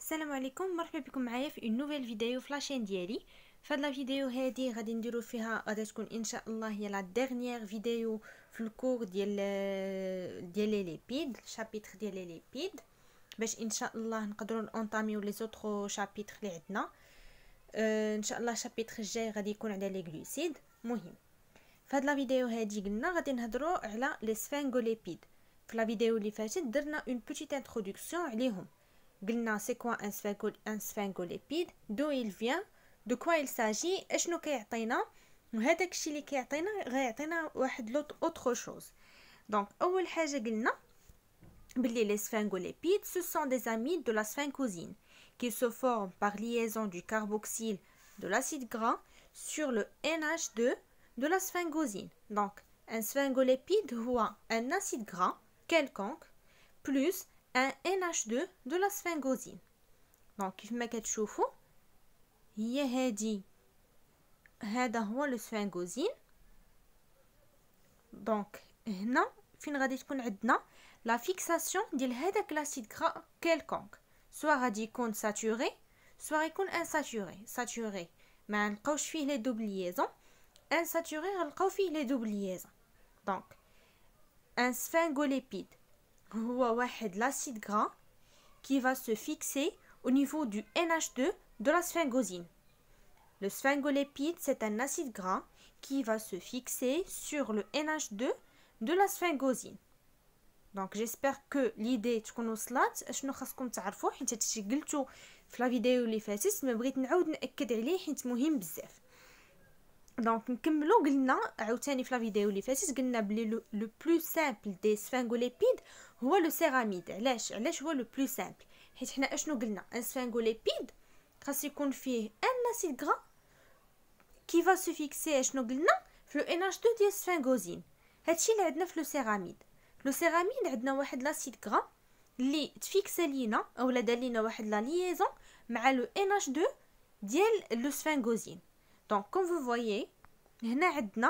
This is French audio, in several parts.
السلام عليكم، مرحبا بكم معايا في نوفيل فيديو في لاشين ديالي. في هاد لا فيديو هادي غادي نديرو فيها غادي تكون ان شاء الله هي لا ديرنيير فيديو في الكور ديال لي ليبيد، شابيتر ديال لي ليبيد، باش ان شاء الله نقدروا اونطاميو لي زوطرو شابيتر اللي عندنا. ان شاء الله الشابيتر الجاي غادي يكون على لي غلوسيد. مهم في هاد لا فيديو هادي قلنا غادي نهضروا على لي سفنغوليبيد. في لا فيديو اللي فاتت درنا اون بوتيت انتروداكسيون عليهم. قلنا c'est quoi un sphingolipide, d'où il vient, de quoi il s'agit, اشنو كيعطينا، وهذاك الشيء اللي كيعطينا غيعطينا واحد لوط autre chose. Donc اول حاجه قلنا بلي les sphingolipides ce sont des amides de la sphincosyne qui se forment par liaison du carboxyle de l'acide gras sur le NH2 de la sphingosyne. Donc un sphingolipide هو un acide gras quelconque plus un NH2 de la sphingosyne. Donc كيف ما كتشوفوا هي هادي، هذا هو لو سفنغوزين. دونك هنا فين غادي تكون عندنا لا فيكساسيون ديال هذاك لاسيد غرا كيلكونك، سوا غادي يكون ساتوري سوا يكون انساتوري. ساتوري ما نلقاوش فيه لي دوبل ليزون، انساتوري غنلقاو فيه لي دوبل ليزون. دونك ان سفنغوليبيد هو واحد l'acide gras qui va se fixer au niveau du NH2 de la sphingosyne. Le sphingolipide, c'est un acide gras qui va se fixer sur le NH2 de la sphingosyne. Donc j'espère que l'idée تكون وصلت اشنو خاصكم تعرفوا، حيت هادشي قلتو في لا فيديو اللي فاتت، ما بغيت نعاود ناكد عليه حيت مهم بزاف. دونك نكملوا. قلنا عاوتاني في لا فيديو اللي فاتت قلنا بلي لو بلو سامبل دي سفنغوليبيد هو لو سيراميد. علاش هو لو بلو سامبل؟ حيت حنا اشنو قلنا ان سفنغوليبيد خاص يكون فيه ان اسيد غرا كي فا سو فيكسي اشنو قلنا في لو NH2 ديال السفنغوزين. هادشي اللي عندنا في لو سيراميد. لو سيراميد عندنا واحد لاسيد غرا اللي تفيكسا لينا اولا دار لينا واحد لا ليزون مع لو NH2 ديال لو سفنغوزين. Donc comme vous voyez هنا عندنا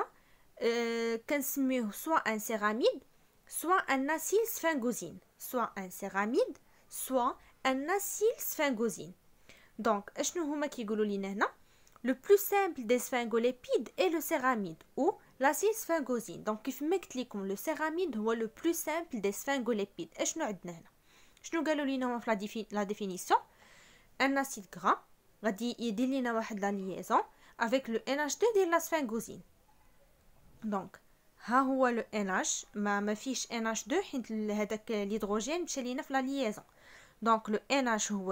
كنسميوه soit un céramide soit un acyl sphingosine, soit un céramide soit un acyl sphingosine. Donc اشنو هما كيقولوا لينا هنا le plus simple des sphingolipides est le céramide ou l'acide sphingosine. Donc كيف ما قلت لكم le céramide هو le plus simple des sphingolipides. اشنو عندنا هنا؟ شنو قالوا لينا هما في la définition؟ un acide gras غادي يدير لينا واحد لا liaison avec le NH2 ديال la sphingosyne. دونك ها هو لو NH، ما فيش NH2 حيت هذاك الهيدروجين مشى لينا في لا ليزون. دونك لو NH هو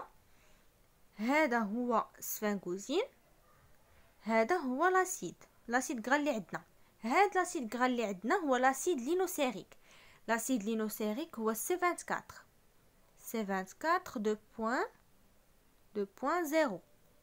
هذا هو سفنغوزين، هذا هو لاسيد غرا اللي عندنا. هاد لاسيد غرا اللي عندنا هو لاسيد لينوسيريك. لاسيد لينوسيريك هو C24 2.0.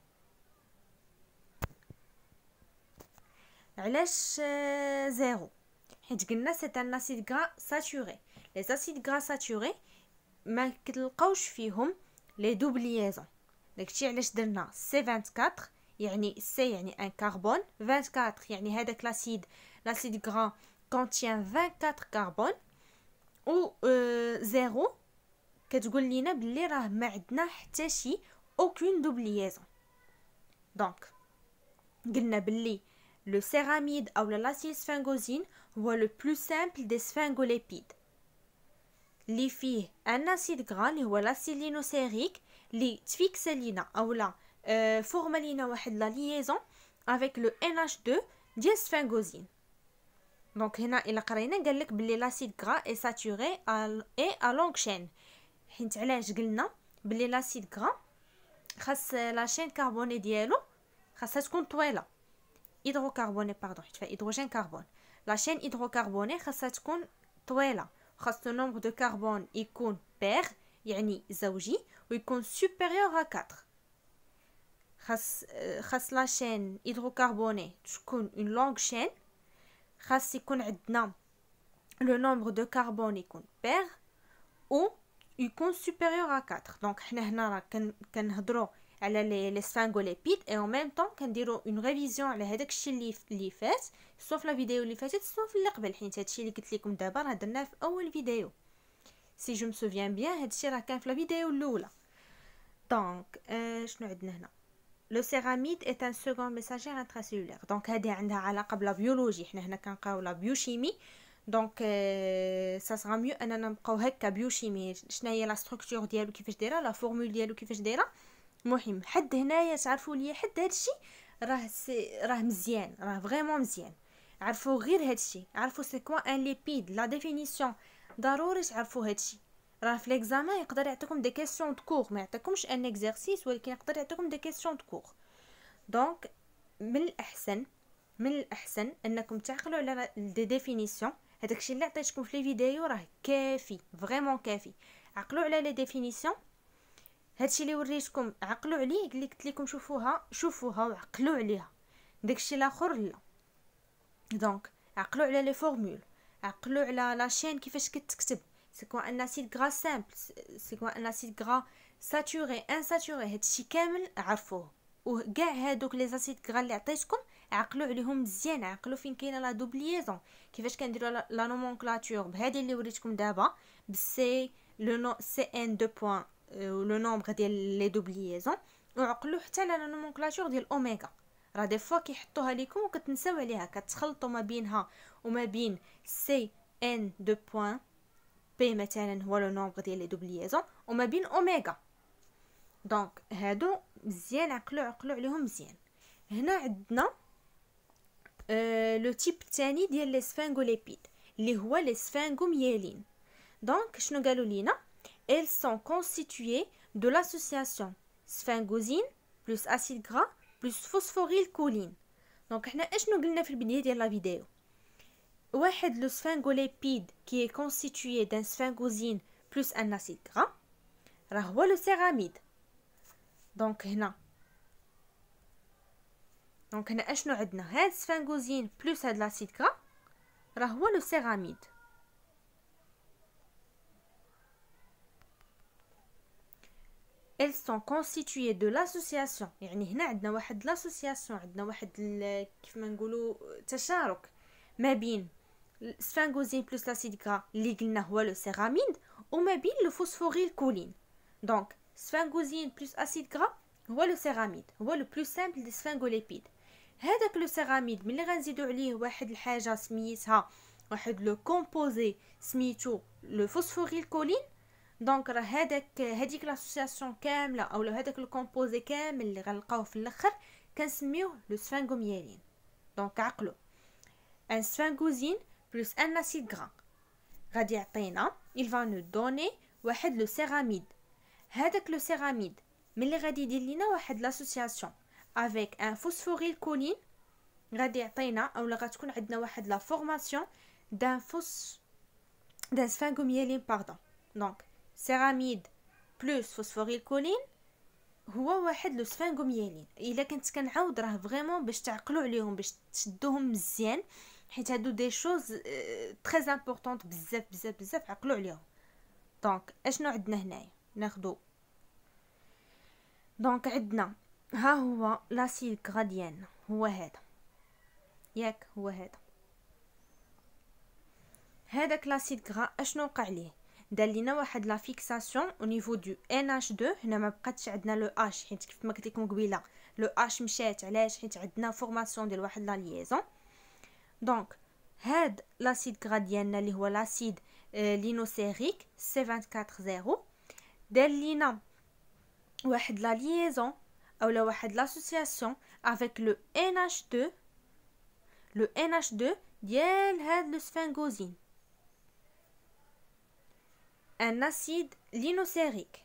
علاش زيرو؟ حيت قلنا سي ان اسيد غرا ساتوري. لي اسيد غرا ساتوري ما كتلقاوش فيهم لي دوبل ليزون، داكشي علاش درنا C24 يعني سي يعني ان كربون، 24 يعني هذاك لاسيد غرا كونتيان 24 كربون، و زيرو كتقول لينا بلي راه ما عندنا حتى شي اوكين دوبل ليزون. دونك قلنا بلي le céramide ou l'acide sphingosine هو le plus simple des sphingolipides اللي فيه un acide gras اللي هو l'acide linosérique اللي تفيكسا لينا اولا فورما لينا واحد لا liaison avec le NH2 ديال sphingosine. دونك هنا الا قرينا قال لك بلي l'acide gras est saturé et à longue chaîne. حيت علاش قلنا بلي l'acide gras خاص لا شين كربوني ديالو خاصها تكون طويله، hydrocarbonné pardon حيت فيها هيدروجين كربون. لا شين هيدروكربوني خاصها تكون طويله، خاص لو نومبر دو كربون يكون بير يعني زوجي ويكون supérieur à 4. خاص لا شين هيدروكربوني تكون une longue chaîne، خاص يكون عندنا لو نومبر دو كربون يكون بير و يكون supérieur à 4. دونك حنا هنا راه كنهضروا على لي سفنغوليبيد اي en même temps كنديروا اون ريفيزيون على هذاك الشيء اللي فات، سوا في لا فيديو اللي فاتت سوا في اللي قبل، حيت هادشي اللي قلت لكم دابا راه درناه في اول فيديو. سي جو me souviens bien هادشي راه كان في لا فيديو الاولى. دونك شنو عندنا هنا؟ لو سيراميد est un second messager intracellulaire. دونك هذه عندها علاقه بلا بيولوجي، حنا هنا كنقراو لا بيوشيمي. دونك سا سرا ميو اننا نبقاو هكا بيوشيمي، شنو هي لا ستركتور ديالو كيفاش دايره، لا فورمول ديالو كيفاش دايره. المهم حد هنايا تعرفوا لي حد هادشي راه مزيان، راه فريمون مزيان. عرفوا غير هادشي، عرفوا سي كوا ان ليبيد، لا ديفينيسيون ضروري تعرفوا هادشي. راه في ليكزامان يقدر يعطيكم دي كيسيون دو كور، ما يعطيكمش ان اكزرسيس، ولكن يقدر يعطيكم دي كيسيون دو كور. دونك من الاحسن انكم تعقلوا على دي ديفينيسيون. هذاك الشيء اللي عطيتكم في لي فيديو راه كافي، فريمون كافي. عقلوا على لي ديفينيسيون. هادشي اللي وريتكم عقلوا عليه، اللي قلت لكم شوفوها وعقلوا عليها. داكشي الاخر لا. دونك عقلوا على لي فورمول، عقلوا على لا شين كيفاش كتكتب. سي كوا ان اسيد غرا سامبل، سي كوا ان اسيد غرا ساتوري انساتوري، هادشي كامل عرفوه. وكاع هادوك لي اسيد غرا اللي عطيتكم عقلوا عليهم مزيان. عقلوا فين كاينه لا دوبليزون، كيفاش كنديروا لا نومونكلاتور بهذه اللي وريتكم دابا بالسي لو نو سي ان 2 بوين لو نومبر ديال لي دوبليزون. وعقلوا حتى على لا نومونكلاتور ديال اوميغا. راه دي فوا كيحطوها لكم وكتنساو عليها، كتخلطوا ما بينها وما بين سي ان 2 بوين بي مثلا هو لو نومبر ديال لي دوبليزون، وما بين اوميغا. دونك هادو مزيان عقلوا عليهم مزيان. هنا عندنا لو تيب الثاني ديال لي سفنغوليبيد اللي هو لي سفنغوميالين. دونك شنو قالوا لينا؟ elles sont constituées de l'association sphingosine plus acide gras plus phosphorylcholine. دونك حنا اشنو قلنا في البدايه ديال لا فيديو؟ واحد لو سفنغوليبيد qui est constitué d'un sphingosine plus un acide gras راه هو لو سيراميد. دونك هنا اشنو عندنا؟ هاد سفنغوزين بلس هاد لاسيد غرا راه هو لو سيراميد. elles sont constituées de l'association، يعني هنا عندنا واحد l'association، عندنا واحد كيف ما نقولوا تشارك ما بين سفنغوزين بلس لاسيد غرا اللي قلنا هو لو سيراميد، وما بين لو فوسفوريل كولين. دونك سفنغوزين بلس اسيد غرا هو لو سيراميد، هو لو بلو سامبل دي سفنغوليبيد. هذاك لو سيراميد ملي غنزيدو عليه واحد الحاجه سميتها واحد لو كومبوزي سميتو لو فوسفوريل كولين. دونك راه هذيك لاسوسياسيون كامله او هذاك لو كومبوزي كامل اللي غنلقاوه في الاخر كنسميوه لو سفنغوميالين. دونك عقلوا ان سفنغوزين بلس ان اسيد غرا غادي يعطينا il va nous donner واحد لو سيراميد. هذاك لو سيراميد ملي غادي يدير لينا واحد لاسوسياسيون افيك ان فوسفوريل كولين غادي يعطينا اولا غتكون عندنا واحد لا فورماسيون دان سفنغوميالين باردون. دونك سيراميد بلس فوسفوريل كولين هو واحد لو سفنغوميالين. الا كنت كنعاود راه فريمون باش تعقلوا عليهم، باش تشدوهم مزيان، حيت هادو دي شوز تري امبورطونط بزاف عقلوا عليهم. دونك اشنو عندنا هنايا؟ ناخذ دونك عندنا ها هو لاسيد غرا ديالنا هو هذا، ياك هو هذاك لاسيد غرا اشنو وقع ليه؟ دار لينا واحد لا فيكساسيون او نيفو دو NH2. هنا ما بقاتش عندنا لو اش، حيت كيف ما قلت لكم قبيله لو اش مشات. علاش؟ حيت عندنا فورماسيون ديال واحد لا ليزون. دونك هاد لاسيد غرا ديالنا اللي هو لاسيد لينوسيريك C240 دار لينا واحد لا ليزون اولا واحد لاسوسياسيون افيك لو NH2 ديال هاد لو سفنغوزين، ان اسيد لينوسيريك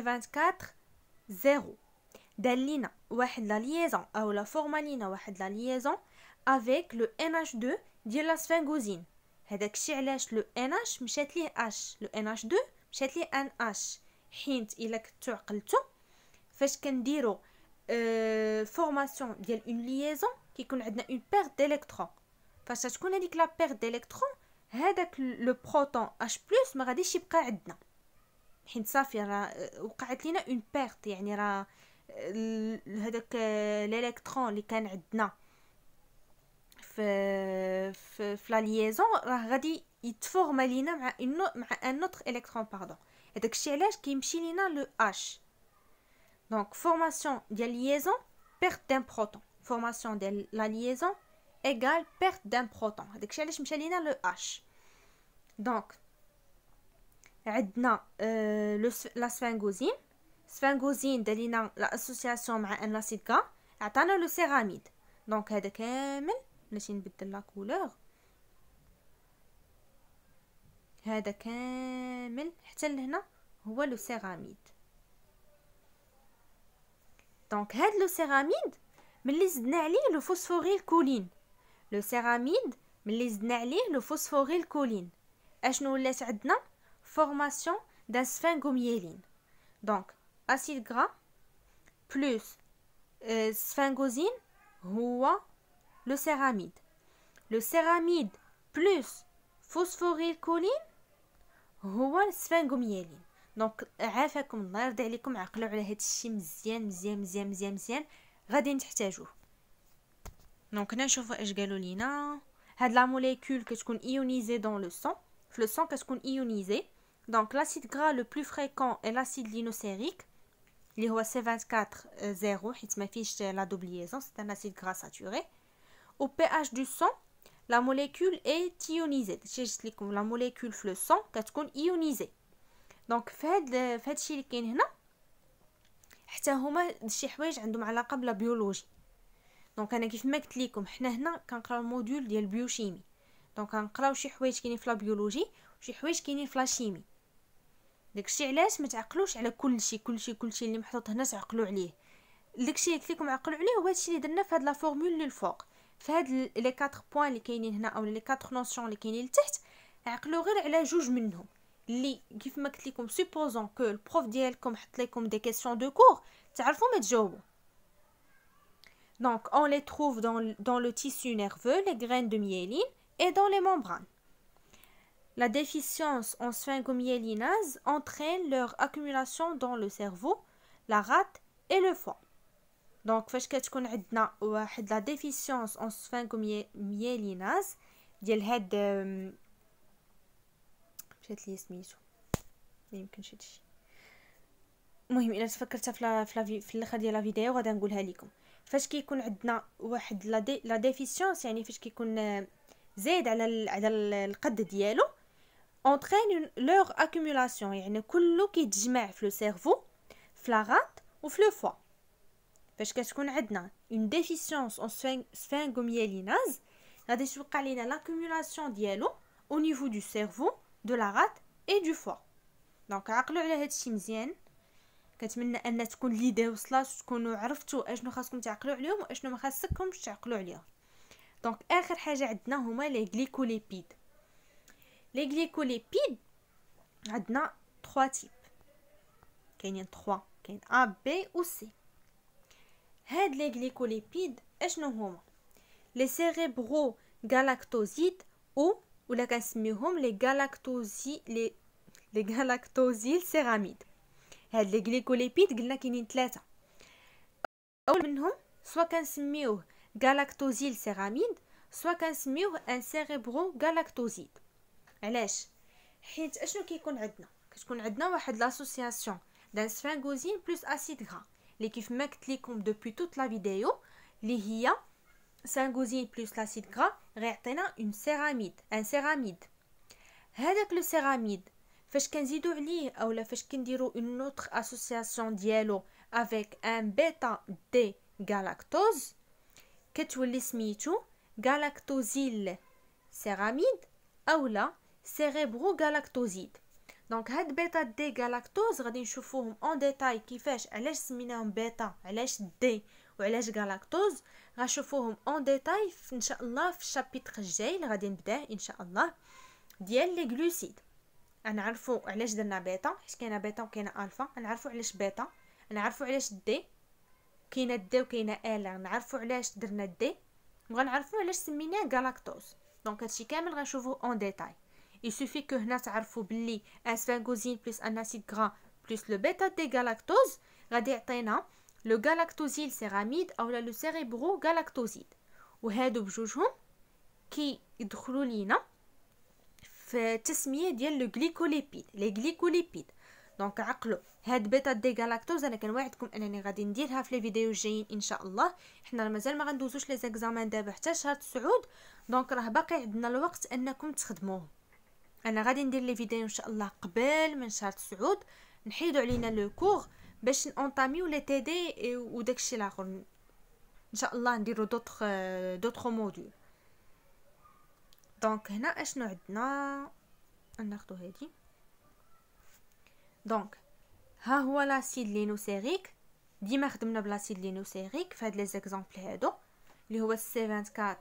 C240 دار لينا واحد لا ليزون اولا فورمالينا واحد لا ليزون افيك لو NH2 ديال لا سفنغوزين. هذاك الشيء علاش لو NH مشات ليه اش، لو NH2 مشات ليه ان اش، حيت الا كنتو عقلتو فاش كنديرو فورماسيون ديال اون ليزون كيكون عندنا اون بير ديليكترون. فاش تكون هذيك لا بير ديليكترون هذاك لو بروتون H+ ما غاديش يبقى عندنا، حيت صافي راه وقعت لينا اون بيرت. يعني راه هذاك الالكترون اللي كان عندنا في لا ليزون راه غادي يتفورما لينا مع ان اوتر الكترون باردون. هذاك الشيء علاش كيمشي لينا لو H. Donc formation de liaison, perte d'un proton. Formation de la liaison égale perte d'un proton. هذاك الشيء علاش مشى لينا لو H. Donc عندنا لا سفنغوزين. سفنغوزين دار لينا لا اسوسياسيون مع ان لاسيد غا، عطانا لو سيراميد. دونك هذا كامل ماشي نبدل لا كولور، هذا كامل حتى لهنا هو لو سيراميد. دونك هاد لو سيراميد ملي زدنا عليه لو فوسفوريل كولين، لو سيراميد ملي زدنا عليه لو فوسفوريل كولين، اشنو ولات عندنا؟ فورماسيون دان سفنغوميلين. دونك اسيد غرا بلس سفنغوزين هو لو سيراميد، لو سيراميد بلس فوسفوريل كولين هو السفنغوميلين. دونك عافاكم الله يرضي عليكم، عقلوا على هذا الشيء مزيان مزيان مزيان مزيان مزيان، غادي نحتاجوه. دونك نشوفوا اش قالوا لينا. هاد لا موليكول كتكون ايونيزي دون لو سون، في لو سون كتكون ايونيزي. دونك لاسيد غرا لو بلو فريكون اي لاسيد لينوسيريك اللي هو C24 حيت ما فيش لا دوبل ليزون، سي ان اسيد غرا ساتوري. au pH du sang la molécule est ionisée. جبت لكم لا موليكول في لو سون كتكون ايونيزي. دونك فهاد الشيء اللي كاين هنا حتى هما شي حوايج عندهم علاقه بلا بيولوجي. دونك انا كيف ما قلت لكم حنا هنا كنقراو الموديول ديال البيوشيمي، دونك كنقراو شي حوايج كاينين في لا بيولوجي وشي حوايج كاينين في لا شيمي. داكشي علاش ما تعقلوش على كلشي اللي محطوط هنا تعقلوا عليه. داكشي اللي قلت لكم عقلوا عليه هو هادشي اللي درنا في هاد لا فورمول اللي الفوق، في هاد لي 4 بوين اللي كاينين هنا او لي 4 نوسيون اللي كاينين لتحت. عقلوا غير على جوج منهم اللي كيف ما قلت لكم سوبوزون كو البروف ديالكم حط لكم دي كيسيون دو كور تعرفوا ما تجاوبوا. Donc on les trouve dans le tissu nerveux, les graines de myéline et dans les membranes. La déficience en sphingomyélinase entraîne leur accumulation dans le cerveau, la rate et le foie. Donc فاش كتكون عندنا واحد لا ديفيسيونس en sphingomyélinase ديال هاد مشات لي سميتو ما يمكنش هادشي. المهم الا تفكرتها في الاخر ديال لا فيديو غادي نقولها لكم. فاش كيكون عندنا واحد لا ديفيسيونس يعني فاش كيكون زايد على القد ديالو entraîne leur accumulation يعني كله كيتجمع في لو سيرفو في لا غات وفي لو فوا. فاش كتكون عندنا une déficience en sphingomyélinase غادي توقع لينا l'accumulation ديالو au niveau du cerveau de la rate et du foie. دونك عقلوا على هذا الشيء مزيان. كنتمنى ان تكون ليدي وصلات وتكونوا عرفتوا اشنو خاصكم تعقلوا عليهم واشنو ما خاصكمش تعقلوا عليهم. دونك اخر حاجه عندنا هما لي غليكوليبيد. لي غليكوليبيد عندنا 3 تيب، كاينين 3، كاين A B و C. هاد لي غليكوليبيد اشنو هما؟ لي سيريبرو غالاكتوزيد ولا كنسميوهم لي غالاكتوزيل سيراميد. هاد لي غليكوليبيد قلنا كاينين 3. اول منهم سوا كنسميوه غالاكتوزيل سيراميد سوا كنسميوه ان سيريبرو غالاكتوزيد. علاش؟ حيت اشنو كيكون عندنا؟ كتكون عندنا واحد لاسوسياسيون دان سفنغوزين بلس اسيد غرا اللي كيف ما قلت لكم دوبي توت لا فيديو اللي هي سفنغوزين بلس لاسيد غرا غيعطينا اون سيراميد، ان سيراميد. هذاك لو سيراميد فاش كنزيدو عليه اولا فاش كنديرو اون اوتر اسوسياسيون ديالو افيك ان بيتا دي غالاكتوز كتولي سميتو غالاكتوزيل سيراميد اولا سيريبرو غالاكتوزيد. دونك هاد بيتا دي غالاكتوز غادي نشوفوهم اون ديتاي كيفاش علاش سميناهم بيتا علاش دي وعلاش غالاكتوز، غنشوفوهم اون ديتاي ان شاء الله في الشابيتر الجاي اللي غادي نبداه ان شاء الله ديال لي غلوسيد. نعرفوا علاش درنا بيتا حيت كاينه بيتا وكاينه الفا، نعرفوا علاش بيتا، نعرفوا علاش دي كاينه دي وكاينه ال، نعرفوا علاش درنا دي وغنعرفوا علاش سميناه غالاكتوز. دونك هادشي كامل غنشوفوه اون ديتاي. يسوفي كو هنا تعرفوا باللي ان سفنغوزين بلس ان اسيد غرا بلس لو بيتا دي غالاكتوز غادي يعطينا لو غالاكتوزيل سيراميد اولا لو سيريبرو غالاكتوزيد، وهادو بجوجهم كي يدخلوا لينا في التسميه ديال لو غليكوليبيد. لي غليكوليبيد دونك عقلوا هاد بيتا دي غالاكتوز انا كنوعدكم انني غادي نديرها في لي فيديو الجايين ان شاء الله. حنا مازال ما غندوزوش لي زيكزامان دابا حتى شهر 9، دونك راه باقي عندنا الوقت انكم تخدموه. انا غادي ندير لي فيديو ان شاء الله قبل من شهر 9 نحيدوا علينا لو كور باش نونطاميو لي تي دي وداكشي الاخر. ان شاء الله نديرو دوطخ موديول. دونك هنا اشنو عندنا؟ ناخذ هذه. دونك ها هو لاسيد لينوسيريك. ديما خدمنا بلاسيد لينوسيريك في هاد لي زيكزامبل هادو اللي هو سي 24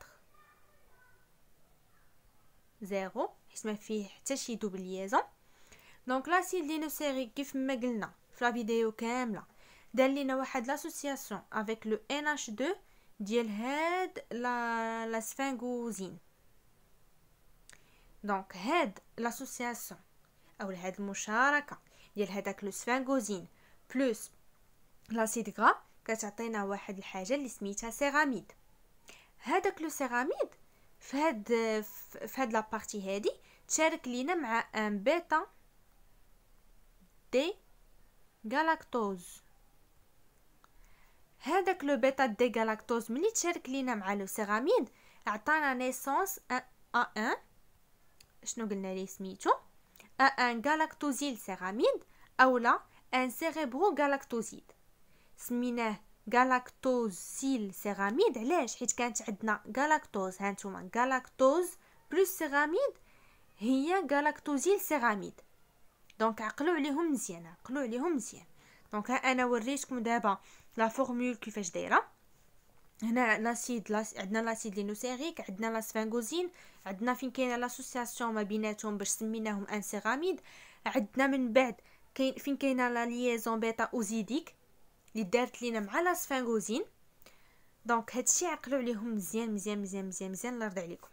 0 حيت ما فيه حتى شي دوبل ليزون. دونك لاسيد لينوسيريك كيف ما قلنا في لا فيديو كامله دار لينا واحد لاسوسياسيون افيك لو NH2 ديال هاد لا سفنغوزين. دونك هاد لاسوسياسيون او هاد المشاركه ديال هذاك لو سفنغوزين بلس لاسيد غرا كتعطينا واحد الحاجه اللي سميتها سيراميد. هذاك لو سيراميد في هاد لا بارتي هادي تشارك لينا مع ان بيتا دي غالاكتوز. هذاك لو بيتا دي غالاكتوز ملي تشارك لينا مع لو سيراميد عطانا نيسونس A1. شنو قلنا ليه سميتو؟ ان غالاكتوزيل سيراميد اولا ان سيريبرو غالاكتوزيد. سميناه غالاكتوزيل سيراميد علاش؟ حيت كانت عندنا غالاكتوز، هانتوما غالاكتوز بلس سيراميد هي غالاكتوزيل سيراميد. دونك عقلوا عليهم مزيان، عقلوا عليهم مزيان. دونك انا وريتكم دابا لا فورمول كيفاش دايره. هنا لاسيد عندنا لاسيد لينوسيريك، عندنا لا سفنغوزين، عندنا فين كاينه لاسوسياسيون ما بيناتهم باش سميناهم ان سيراميد. عندنا من بعد كاين فين كاينه لا ليزون بيتا اوزيديك اللي دارت لينا مع لا سفنغوزين. دونك هادشي عقلوا عليهم مزيان مزيان مزيان مزيان مزيان الله يرضي عليكم.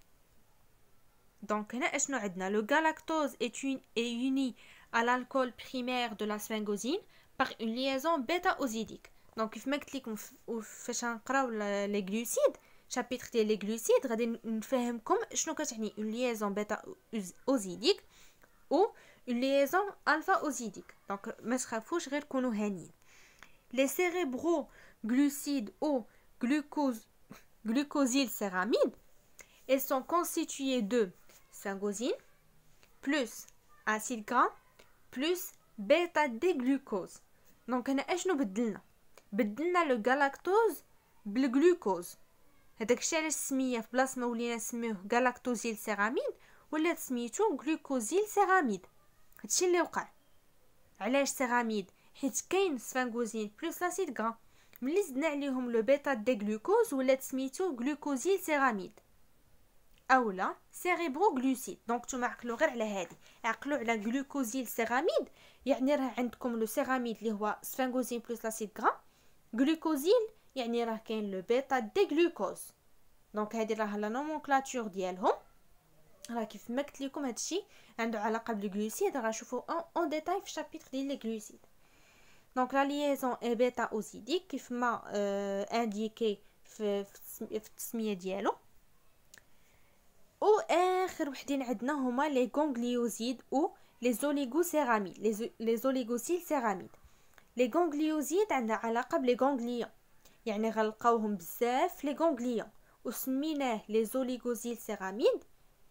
دونك هنا اشنو عندنا؟ لو galactose est uni à l'alcool primaire de la sphingosine par une liaison bêta-oxidique. دونك كيف ما قلت لكم فاش نقراو لي غلوسيد شابيتر ديال لي غلوسيد غادي نفهمكم شنو كتعني اون ليزون بيتا اوزيديك او اون ليزون الفا اوزيديك. دونك ما تخافوش غير كونوا هانيين. لي سيريبرو glucides او glucosyl céramide elles sont constituées de sphingosine plus acide gras plus bêta déglucose. دونك هنا اشنو بدلنا لو غالاكتوز بالجلوكوز. هذاك الشيء علاش السميه في بلاصه ما ولينا نسميوه غالاكتوزيل سيراميد ولا سميتو غلوكوزيل سيراميد. هادشي اللي وقع. علاش سيراميد؟ حيت كاين سفنغوزين بلس لاسيد غرا، ملي زدنا عليهم لو بيتا دي غلوكوز ولات سميتو غلوكوزيل سيراميد اولا سيريبرو غلوسيد. دونك نتوما عقلوا غير على هادي، عقلوا على غلوكوزيل سيراميد يعني راه عندكم لو سيراميد اللي هو سفنغوزين بلس لاسيد غرا. غلوكوزيل يعني راه كاين لو بيتا دي غلوكوز. دونك هذه راه لا نومونكلاتور ديالهم. راه كيف ما قلت لكم هادشي عنده علاقه بالغلوسيد، غنشوفوا اون ديتاي في الشابيتر ديال لي غلوسيد. دونك لا ليزون اي بيتا اوزيديك كيف ما انديكي في التسميه ديالو. او اخر وحدين عندنا هما لي غونغليوزيد او لي زوليغوسيراميد لي زوليغوسيل سيراميد. لي غونغليوزيد عندها علاقه بلي غونغليون، يعني غنلقاوهم بزاف لي غونغليون وسميناه لي زوليغوسيل سيراميد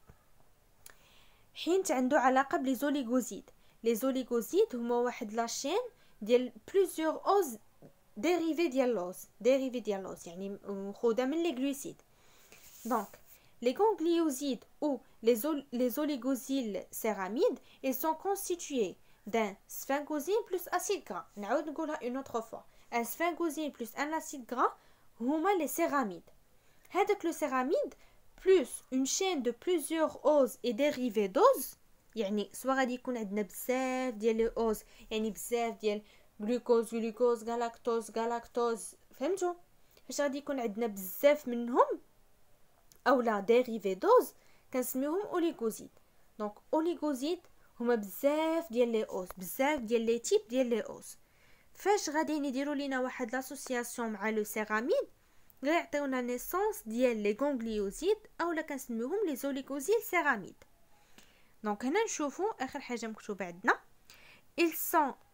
حيت عنده علاقه بلي زوليغوزيد. لي زوليغوزيد هما واحد لاشين ديال بليزيور اوز ديريفي ديال لوز يعني مخوده من لي غلوسيد. دونك les gangliosides ou les oligosyles céramides, ils sont constitués d'un sphingosine plus acide gras. نعاود نقولها une autre fois. Un sphingosine plus un acide gras هما les céramides. هذاك le céramide plus une chaîne de plusieurs oses et dérivés d'oses، يعني سواء غادي يكون عندنا بزاف ديال لي اوز، يعني بزاف ديال glucose galactose فهمتوا؟ فاش غادي يكون عندنا بزاف منهم اولا ديريفي دوز كنسميوهم اوليغوزيد. دونك اوليغوزيد هما بزاف ديال لي اوز، بزاف ديال لي تيب ديال لي اوز. فاش غادي يديروا لينا واحد لاسوسياسيون مع لو سيراميد غيعطيونا نيسونس ديال لي غونغليوزيد اولا كنسميوهم لي زوليغوزيل سيراميد. دونك هنا نشوفوا اخر حاجه مكتوبه عندنا ils sont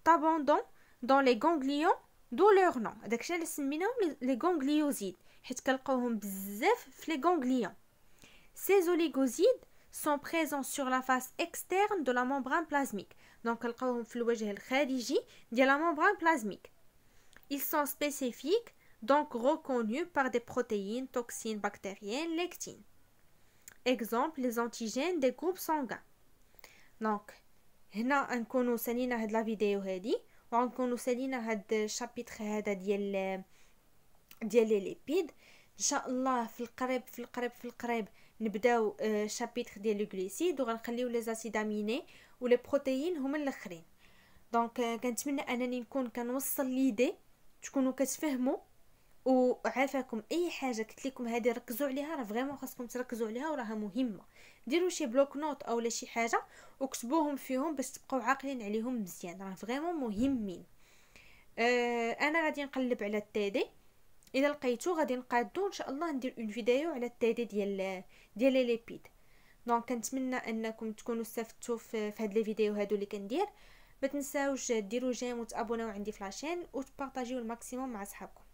abondant dans les ganglions d'où leur nom. داكشي اللي سميناهم les gangliosides حيت كنلقاوهم بزاف في les ganglions. Ces oligosides sont présents sur la face externe de la membrane plasmique. Donc كنلقاوهم في الوجه الخارجي ديال la membrane plasmique. Ils sont spécifiques, donc reconnus par des protéines, toxines bactériennes, lectines. Exemple, les antigènes des groupes sanguins. Donc هنا نكونوا سالينا هاد لا فيديو هادي وغنكونوا سالينا هاد الشابيتر هذا ديال لي ليبيد. ان شاء الله في القريب نبداو شابيتر ديال لو غليسيد وغنخليو لي زاسيد اميني ولي بروتيين هما الاخرين. دونك كنتمنى انني نكون كنوصل ليدي تكونوا كتفهموا وعافاكم. اي حاجه قلت لكم هذه ركزوا عليها، راه فريمون خاصكم تركزوا عليها وراها مهمه. ديروا شي بلوك نوت او لا شي حاجه وكتبوهم فيهم باش تبقاو عاقلين عليهم مزيان، راه فريمون مهمين. انا غادي نقلب على التادي، اذا لقيتو غادي نقادو ان شاء الله ندير اون فيديو على التادي ديال لي ليبيد. دونك كنتمنى انكم تكونوا استفدتوا في هاد لي فيديو هادو اللي كندير. ما تنساوش ديروا جيم وتابوناو عندي في لاشين وتبارطاجيو الماكسيموم مع صحابكم.